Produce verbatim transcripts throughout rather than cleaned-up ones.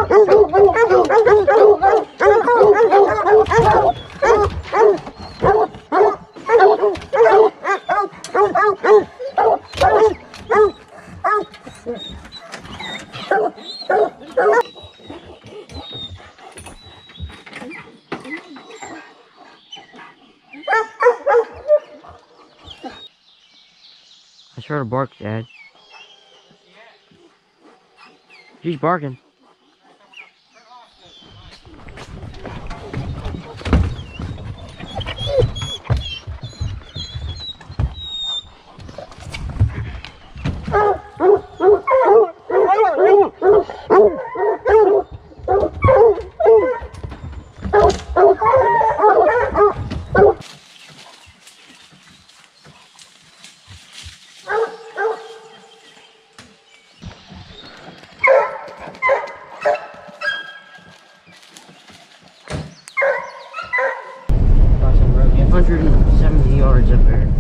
I heard her bark, Dad. She's barking. one hundred seventy yards up there.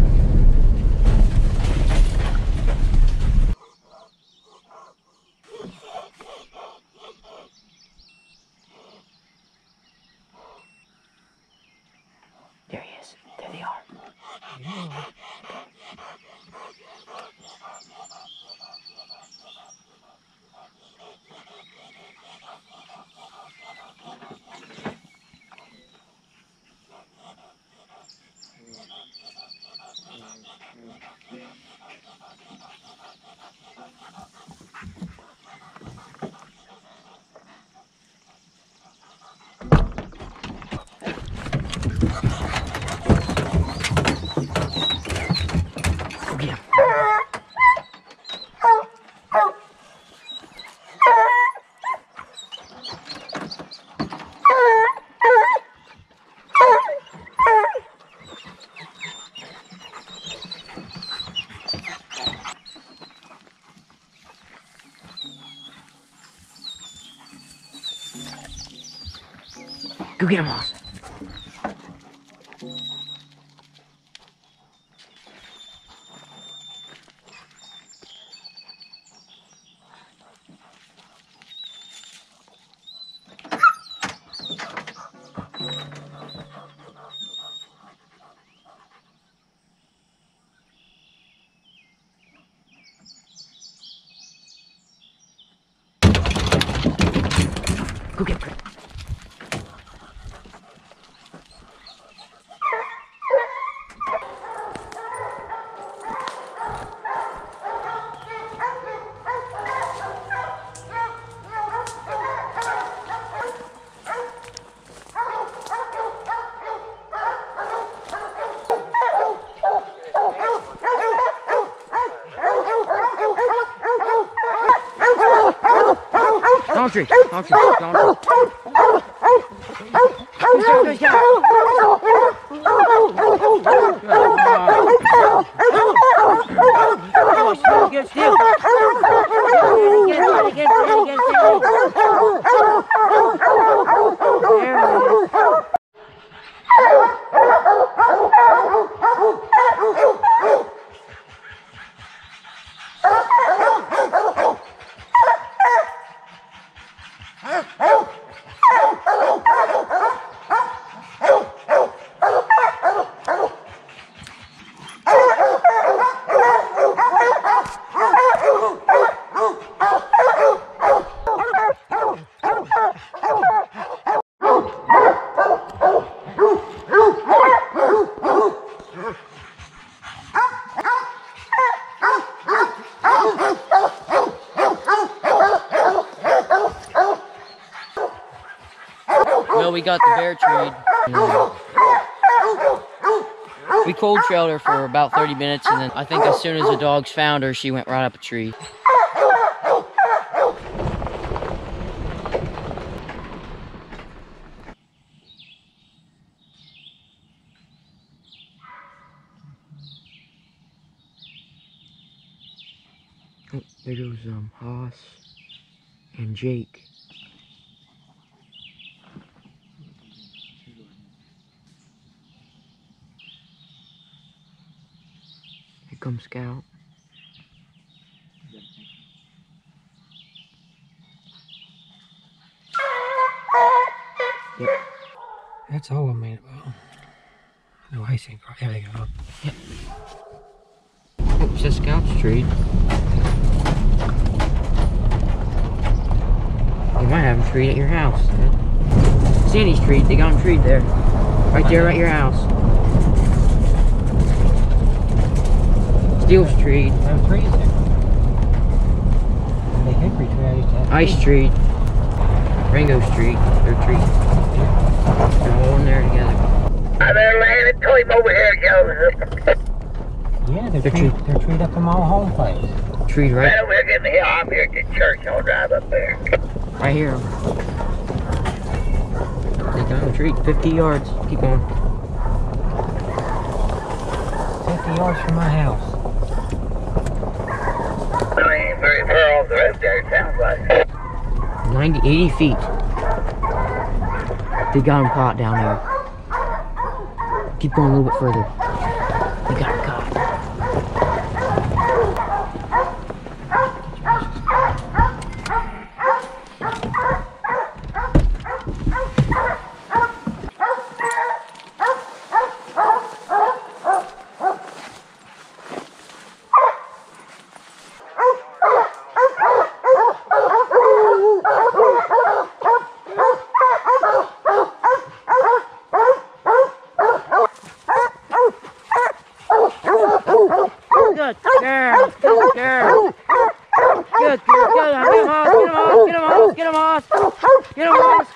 There he is. There they are. Yeah. Get him. Go get him, Moss. Go get him. Don't tree, don't tree, don't tree. Good still. Well, we got the bear treed. We cold trailed her for about thirty minutes, and then I think as soon as the dogs found her, she went right up a tree. Oh, there goes um Haas and Jake. Here comes Scout. Yep. That's all I made about. No icing. There they go. Yep. Oh, it's a Scout's treat. You might have them treed at your house. Sandy's treed. They got them treed there. Right there at your house. Steel's treed. There are trees there. And the hickory tree I used to have. Ice treed. Ringo Street. They're treed. They're all in there together. I better land it to him over here, Joe. Yeah, they're, They're treed, treed. they're treed up in my home place. Treed right, Right over here, get in the hill. I'm here at the church. I'll drive up there. right here. They got them treed. fifty yards. Keep going. fifty yards from my house. I ain't very far off the road there, it sounds like. ninety, eighty feet. They got them caught down there. Keep going a little bit further. They got them caught. Good girl, good girl. Good girl, good. Get him off, get him off, get him off, get him off. Get him off.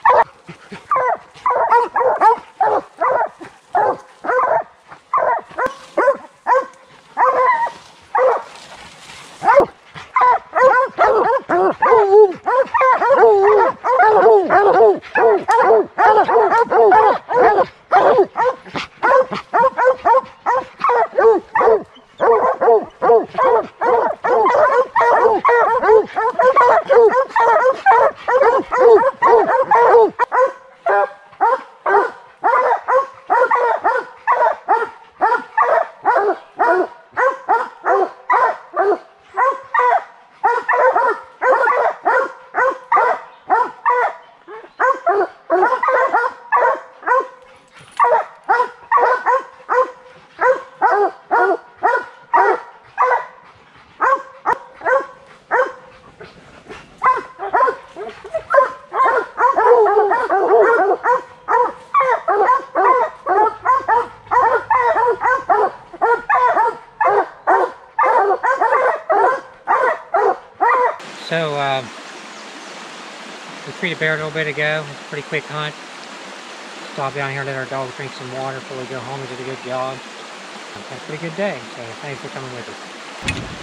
So, uh, we treated a bear a little bit ago. It's a pretty quick hunt. Stop down here, let our dogs drink some water before we go home. We did a good job. Had a pretty good day, so thanks for coming with us.